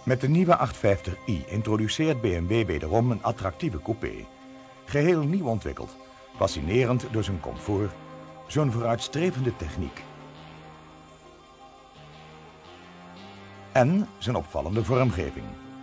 Met de nieuwe 850i introduceert BMW wederom een attractieve coupé. Geheel nieuw ontwikkeld, fascinerend door zijn comfort, zo'n vooruitstrevende techniek. En zijn opvallende vormgeving.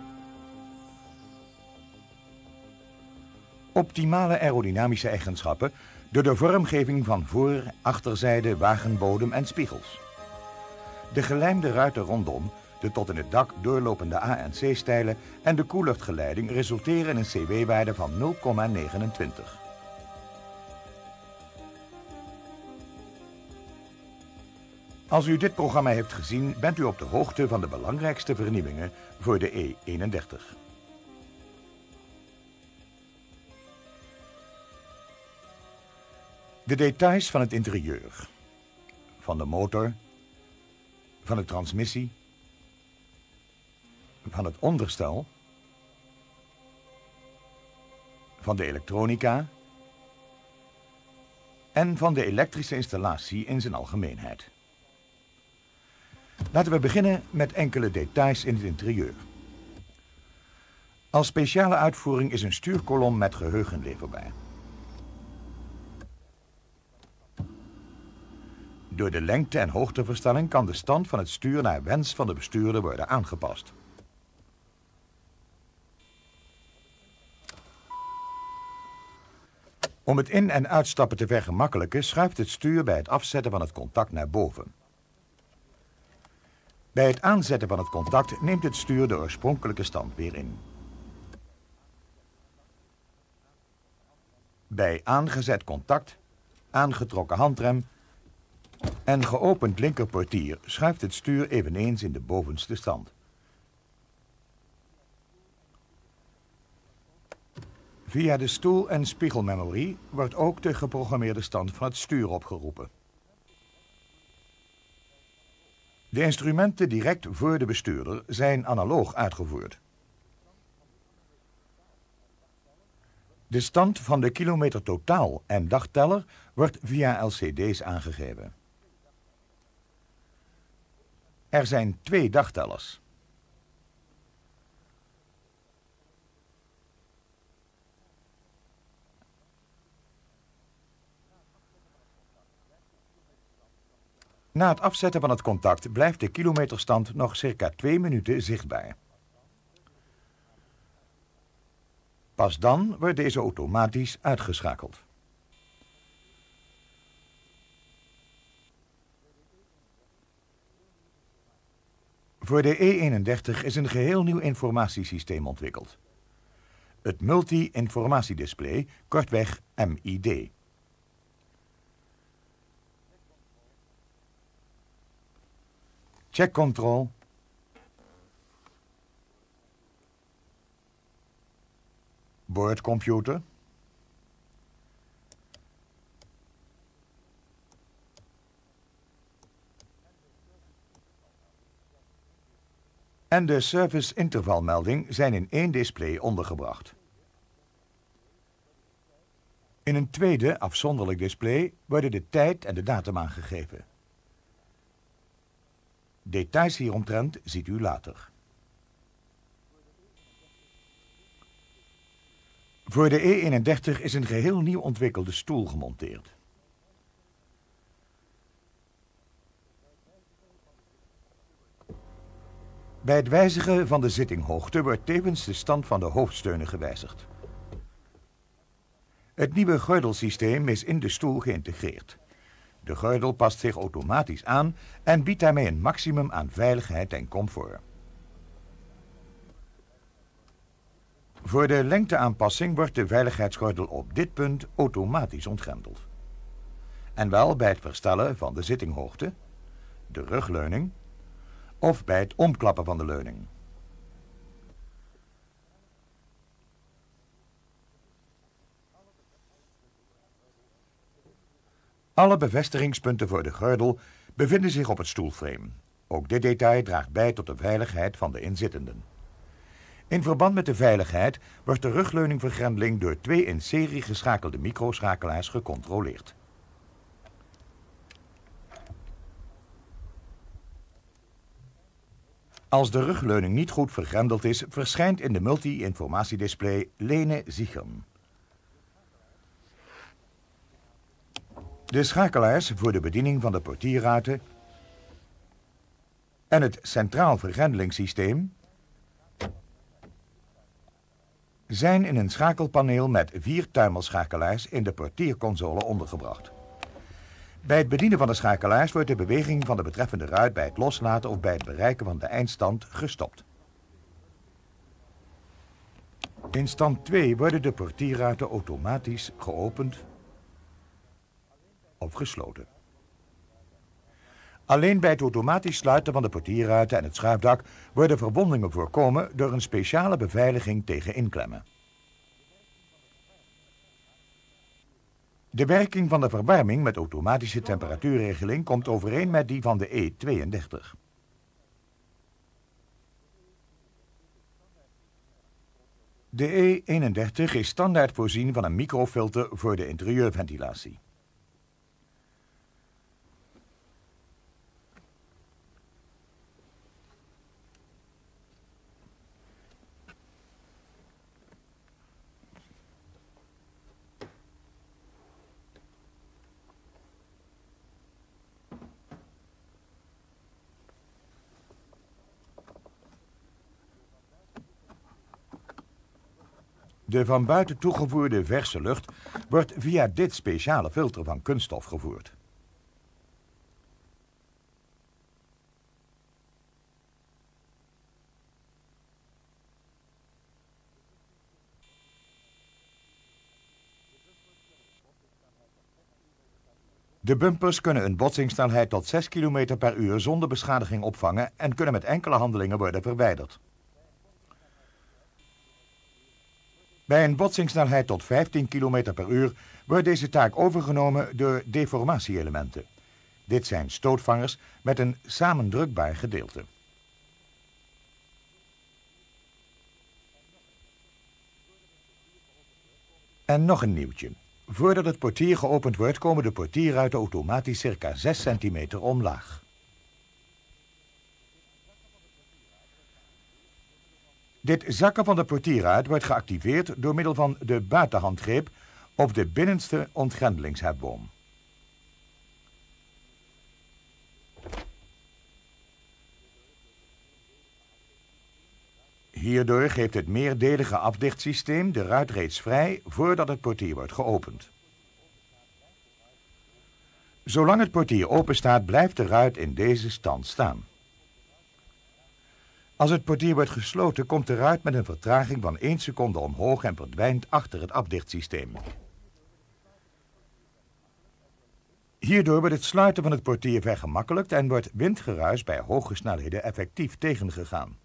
Optimale aerodynamische eigenschappen door de vormgeving van voor, achterzijde, wagenbodem en spiegels. De gelijmde ruiten rondom, de tot in het dak doorlopende A- en C-stijlen en de koelluchtgeleiding resulteren in een CW-waarde van 0,29. Als u dit programma heeft gezien, bent u op de hoogte van de belangrijkste vernieuwingen voor de E31. De details van het interieur, van de motor, van de transmissie, van het onderstel, van de elektronica en van de elektrische installatie in zijn algemeenheid. Laten we beginnen met enkele details in het interieur. Als speciale uitvoering is een stuurkolom met geheugen leverbaar. Door de lengte- en hoogteverstelling kan de stand van het stuur naar wens van de bestuurder worden aangepast. Om het in- en uitstappen te vergemakkelijken schuift het stuur bij het afzetten van het contact naar boven. Bij het aanzetten van het contact neemt het stuur de oorspronkelijke stand weer in. Bij aangezet contact, aangetrokken handrem en geopend linkerportier schuift het stuur eveneens in de bovenste stand. Via de stoel- en spiegelmemorie wordt ook de geprogrammeerde stand van het stuur opgeroepen. De instrumenten direct voor de bestuurder zijn analoog uitgevoerd. De stand van de kilometer totaal en dagteller wordt via LCD's aangegeven. Er zijn 2 dagtellers. Na het afzetten van het contact blijft de kilometerstand nog circa 2 minuten zichtbaar. Pas dan wordt deze automatisch uitgeschakeld. Voor de E31 is een geheel nieuw informatiesysteem ontwikkeld. Het Multi-Informatiedisplay, kortweg MID. Check control, boordcomputer, en de service intervalmelding zijn in 1 display ondergebracht. In een tweede, afzonderlijk display worden de tijd en de datum aangegeven. Details hieromtrent ziet u later. Voor de E31 is een geheel nieuw ontwikkelde stoel gemonteerd. Bij het wijzigen van de zittinghoogte wordt tevens de stand van de hoofdsteunen gewijzigd. Het nieuwe gordelsysteem is in de stoel geïntegreerd. De gordel past zich automatisch aan en biedt daarmee een maximum aan veiligheid en comfort. Voor de lengteaanpassing wordt de veiligheidsgordel op dit punt automatisch ontgrendeld. En wel bij het verstellen van de zittinghoogte, de rugleuning of bij het omklappen van de leuning. Alle bevestigingspunten voor de gordel bevinden zich op het stoelframe. Ook dit detail draagt bij tot de veiligheid van de inzittenden. In verband met de veiligheid wordt de rugleuningvergrendeling door 2 in serie geschakelde microschakelaars gecontroleerd. Als de rugleuning niet goed vergrendeld is, verschijnt in de multi-informatiedisplay Lene Ziegern. De schakelaars voor de bediening van de portierruiten en het centraal vergrendelingssysteem zijn in een schakelpaneel met 4 tuimelschakelaars in de portierconsole ondergebracht. Bij het bedienen van de schakelaars wordt de beweging van de betreffende ruit bij het loslaten of bij het bereiken van de eindstand gestopt. In stand 2 worden de portierruiten automatisch geopend of gesloten. Alleen bij het automatisch sluiten van de portierruiten en het schuifdak worden verwondingen voorkomen door een speciale beveiliging tegen inklemmen. De werking van de verwarming met automatische temperatuurregeling komt overeen met die van de E32. De E31 is standaard voorzien van een microfilter voor de interieurventilatie. De van buiten toegevoerde verse lucht wordt via dit speciale filter van kunststof gevoerd. De bumpers kunnen een botsingssnelheid tot 6 km per uur zonder beschadiging opvangen en kunnen met enkele handelingen worden verwijderd. Bij een botsingssnelheid tot 15 km per uur wordt deze taak overgenomen door deformatie-elementen. Dit zijn stootvangers met een samendrukbaar gedeelte. En nog een nieuwtje. Voordat het portier geopend wordt, komen de portierruiten automatisch circa 6 centimeter omlaag. Dit zakken van de portierruit wordt geactiveerd door middel van de buitenhandgreep of de binnenste ontgrendelingshefboom. Hierdoor geeft het meerdelige afdichtsysteem de ruit reeds vrij voordat het portier wordt geopend. Zolang het portier open staat, blijft de ruit in deze stand staan. Als het portier wordt gesloten, komt de ruit met een vertraging van 1 seconde omhoog en verdwijnt achter het afdichtsysteem. Hierdoor wordt het sluiten van het portier vergemakkelijkt en wordt windgeruis bij hoge snelheden effectief tegengegaan.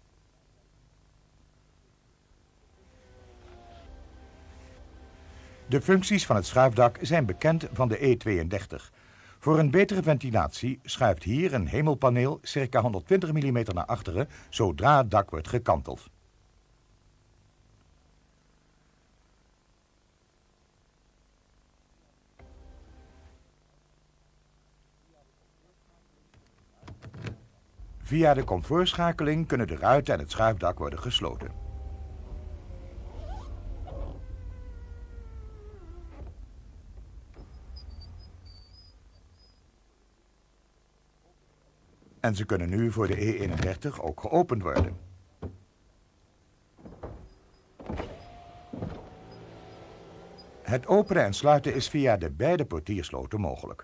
De functies van het schuifdak zijn bekend van de E32. Voor een betere ventilatie schuift hier een hemelpaneel circa 120 mm naar achteren zodra het dak wordt gekanteld. Via de comfortschakeling kunnen de ruiten en het schuifdak worden gesloten. En ze kunnen nu voor de E31 ook geopend worden. Het openen en sluiten is via de beide portiersloten mogelijk.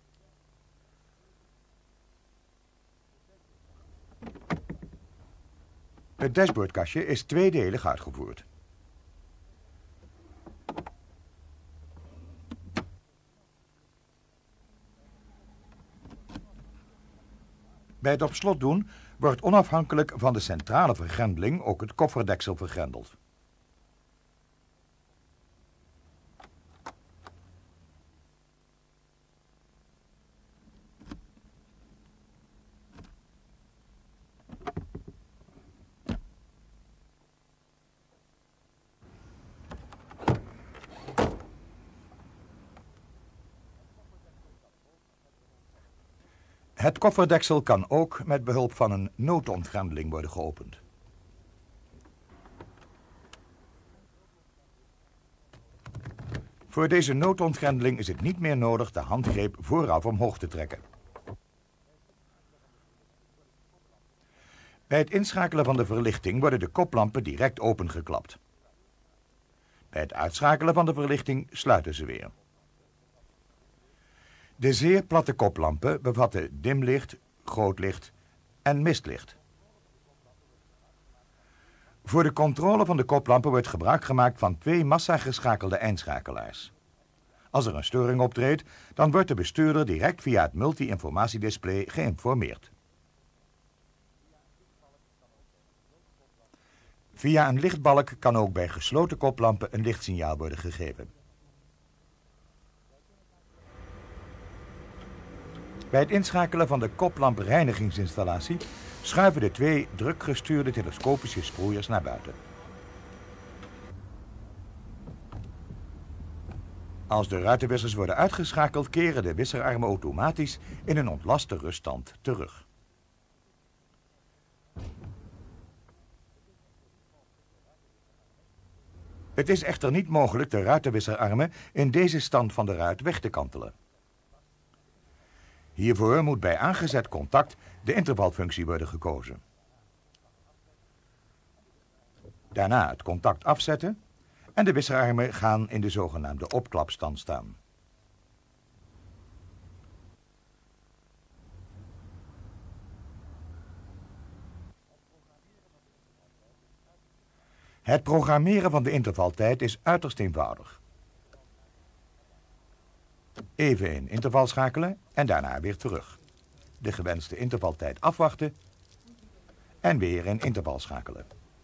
Het dashboardkastje is tweedelig uitgevoerd. Bij het op slot doen wordt onafhankelijk van de centrale vergrendeling ook het kofferdeksel vergrendeld. Het kofferdeksel kan ook met behulp van een noodontgrendeling worden geopend. Voor deze noodontgrendeling is het niet meer nodig de handgreep vooraf omhoog te trekken. Bij het inschakelen van de verlichting worden de koplampen direct opengeklapt. Bij het uitschakelen van de verlichting sluiten ze weer. De zeer platte koplampen bevatten dimlicht, grootlicht en mistlicht. Voor de controle van de koplampen wordt gebruik gemaakt van 2 massageschakelde eindschakelaars. Als er een storing optreedt, dan wordt de bestuurder direct via het multi-informatiedisplay geïnformeerd. Via een lichtbalk kan ook bij gesloten koplampen een lichtsignaal worden gegeven. Bij het inschakelen van de koplampreinigingsinstallatie schuiven de 2 drukgestuurde telescopische sproeiers naar buiten. Als de ruitenwissers worden uitgeschakeld, keren de wisserarmen automatisch in een ontlaste ruststand terug. Het is echter niet mogelijk de ruitenwisserarmen in deze stand van de ruit weg te kantelen. Hiervoor moet bij aangezet contact de intervalfunctie worden gekozen. Daarna het contact afzetten en de wisserarmen gaan in de zogenaamde opklapstand staan. Het programmeren van de intervaltijd is uiterst eenvoudig. Even in interval schakelen en daarna weer terug. De gewenste intervaltijd afwachten en weer in interval schakelen.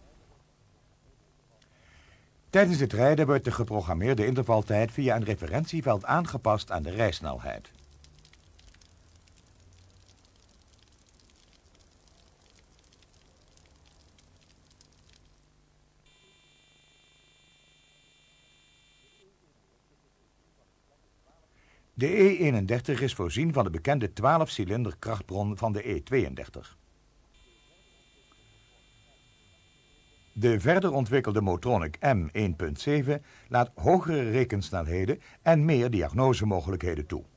Tijdens het rijden wordt de geprogrammeerde intervaltijd via een referentieveld aangepast aan de rijsnelheid. De E31 is voorzien van de bekende 12-cilinder krachtbron van de E32. De verder ontwikkelde Motronic M1.7 laat hogere rekensnelheden en meer diagnosemogelijkheden toe.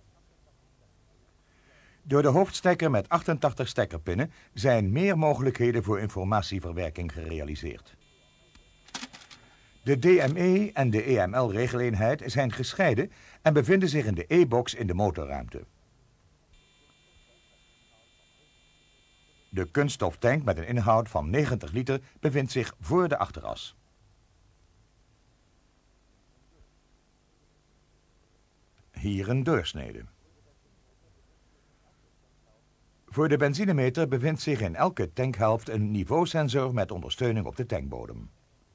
Door de hoofdstekker met 88 stekkerpinnen zijn meer mogelijkheden voor informatieverwerking gerealiseerd. De DME en de EML-regeleenheid zijn gescheiden en bevinden zich in de E-box in de motorruimte. De kunststoftank met een inhoud van 90 liter bevindt zich voor de achteras. Hier een doorsnede. Voor de benzinemeter bevindt zich in elke tankhelft een niveausensor met ondersteuning op de tankbodem.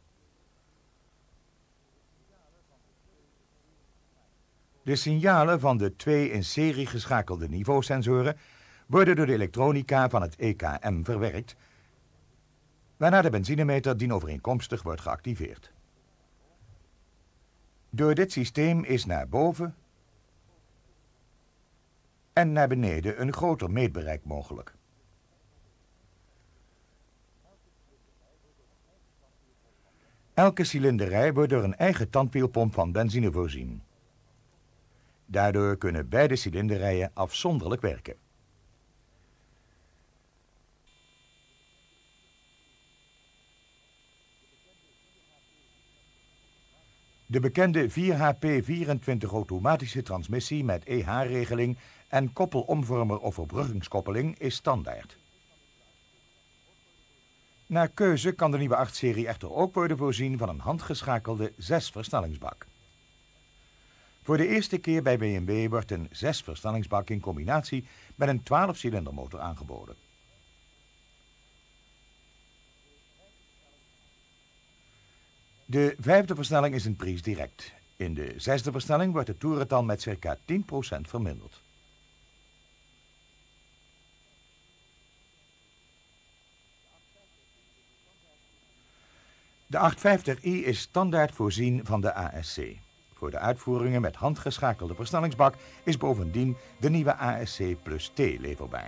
De signalen van de 2 in serie geschakelde niveausensoren worden door de elektronica van het EKM verwerkt, waarna de benzinemeter dienovereenkomstig wordt geactiveerd. Door dit systeem is naar boven en naar beneden een groter meetbereik mogelijk. Elke cilinderij wordt door een eigen tandwielpomp van benzine voorzien. Daardoor kunnen beide cilinderijen afzonderlijk werken. De bekende 4HP24 automatische transmissie met EH-regeling en koppelomvormer of verbruggingskoppeling is standaard. Naar keuze kan de nieuwe 8-serie echter ook worden voorzien van een handgeschakelde 6-versnellingsbak. Voor de eerste keer bij BMW wordt een 6-versnellingsbak in combinatie met een 12-cilindermotor aangeboden. De 5e versnelling is een prise direct. In de 6e versnelling wordt de toerental met circa 10% verminderd. De 850i is standaard voorzien van de ASC. Voor de uitvoeringen met handgeschakelde versnellingsbak is bovendien de nieuwe ASC Plus T leverbaar.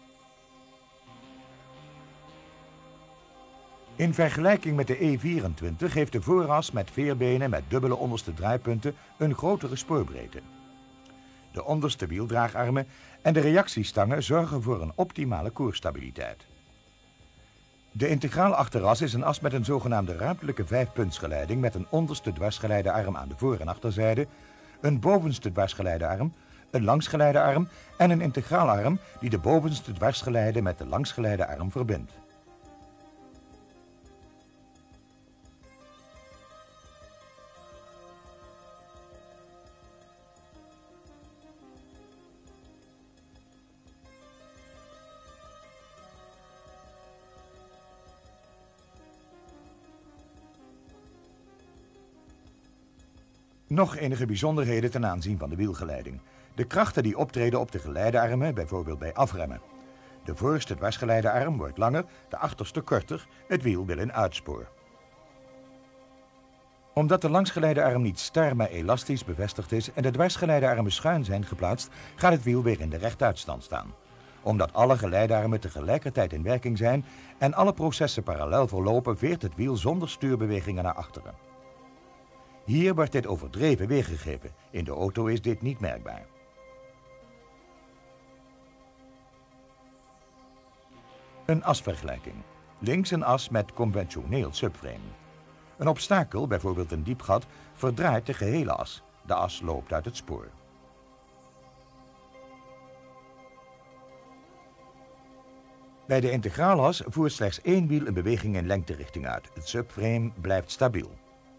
In vergelijking met de E24 heeft de vooras met veerbenen met dubbele onderste draaipunten een grotere spoorbreedte. De onderste wieldraagarmen en de reactiestangen zorgen voor een optimale koersstabiliteit. De integraal achteras is een as met een zogenaamde ruimtelijke 5-puntsgeleiding met een onderste dwarsgeleidearm aan de voor- en achterzijde, een bovenste dwarsgeleidearm, een langsgeleidearm en een integraalarm die de bovenste dwarsgeleide met de langsgeleidearm verbindt. Nog enige bijzonderheden ten aanzien van de wielgeleiding. De krachten die optreden op de geleidearmen, bijvoorbeeld bij afremmen. De voorste dwarsgeleidearm wordt langer, de achterste korter, het wiel wil in uitspoor. Omdat de langsgeleidearm niet star maar elastisch bevestigd is en de dwarsgeleidearmen schuin zijn geplaatst, gaat het wiel weer in de rechtuitstand staan. Omdat alle geleidearmen tegelijkertijd in werking zijn en alle processen parallel verlopen, veert het wiel zonder stuurbewegingen naar achteren. Hier wordt dit overdreven weergegeven. In de auto is dit niet merkbaar. Een asvergelijking. Links een as met conventioneel subframe. Een obstakel, bijvoorbeeld een diep gat, verdraait de gehele as. De as loopt uit het spoor. Bij de integraalas voert slechts één wiel een beweging in lengterichting uit. Het subframe blijft stabiel.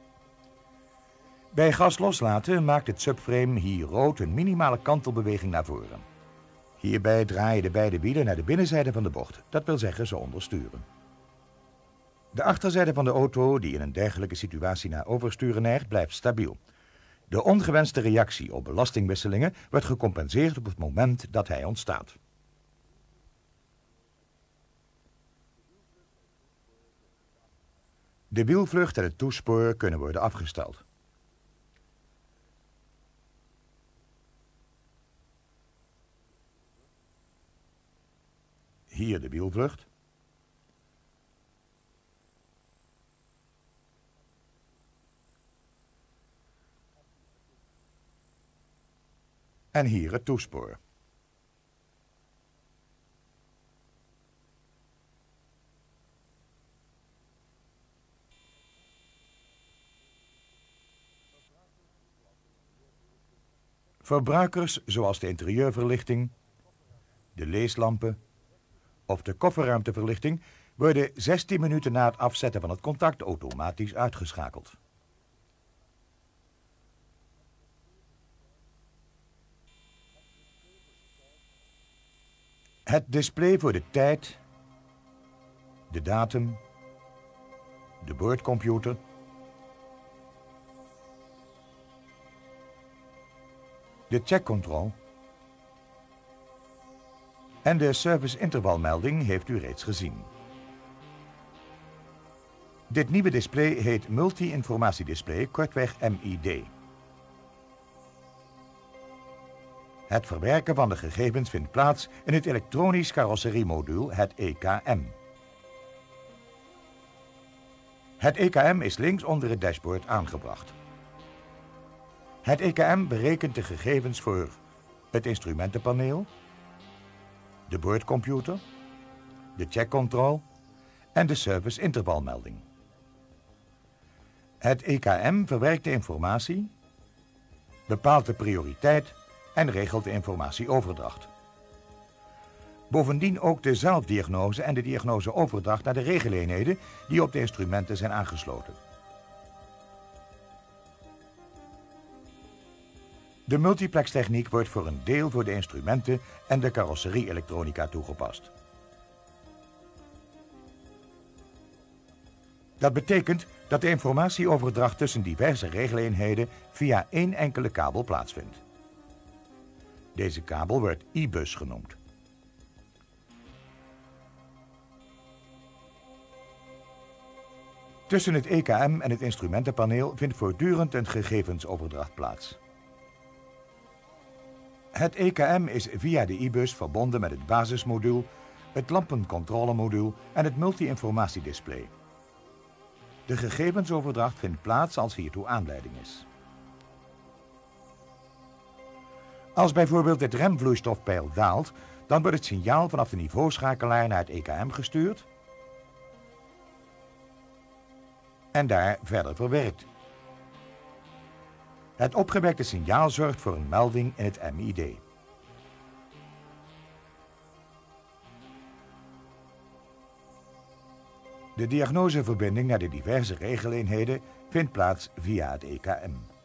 Bij gas loslaten maakt het subframe hier rood een minimale kantelbeweging naar voren. Hierbij draaien de beide wielen naar de binnenzijde van de bocht, dat wil zeggen ze ondersturen. De achterzijde van de auto, die in een dergelijke situatie naar oversturen neigt, blijft stabiel. De ongewenste reactie op belastingwisselingen wordt gecompenseerd op het moment dat hij ontstaat. De wielvlucht en het toespoor kunnen worden afgesteld. Hier de wielvlucht. En hier het toespoor. Verbruikers zoals de interieurverlichting, de leeslampen of de kofferruimteverlichting worden 16 minuten na het afzetten van het contact automatisch uitgeschakeld. Het display voor de tijd, de datum, de boordcomputer, de checkcontrol en de service-intervalmelding heeft u reeds gezien. Dit nieuwe display heet Multi-informatiedisplay, kortweg MID. Het verwerken van de gegevens vindt plaats in het elektronisch carrosseriemodule, het EKM. Het EKM is links onder het dashboard aangebracht. Het EKM berekent de gegevens voor het instrumentenpaneel, de boordcomputer, de checkcontrol en de service-intervalmelding. Het EKM verwerkt de informatie, bepaalt de prioriteit en regelt de informatieoverdracht. Bovendien ook de zelfdiagnose en de diagnoseoverdracht naar de regeleenheden die op de instrumenten zijn aangesloten. De multiplextechniek wordt voor een deel voor de instrumenten en de carrosserie-elektronica toegepast. Dat betekent dat de informatieoverdracht tussen diverse regeleenheden via één enkele kabel plaatsvindt. Deze kabel wordt I-bus genoemd. Tussen het EKM en het instrumentenpaneel vindt voortdurend een gegevensoverdracht plaats. Het EKM is via de i-bus verbonden met het basismodule, het lampencontrolemodule en het multi-informatiedisplay. De gegevensoverdracht vindt plaats als hiertoe aanleiding is. Als bijvoorbeeld het remvloeistofpeil daalt, dan wordt het signaal vanaf de niveauschakelaar naar het EKM gestuurd en daar verder verwerkt. Het opgewekte signaal zorgt voor een melding in het MID. De diagnoseverbinding naar de diverse regeleenheden vindt plaats via het EKM.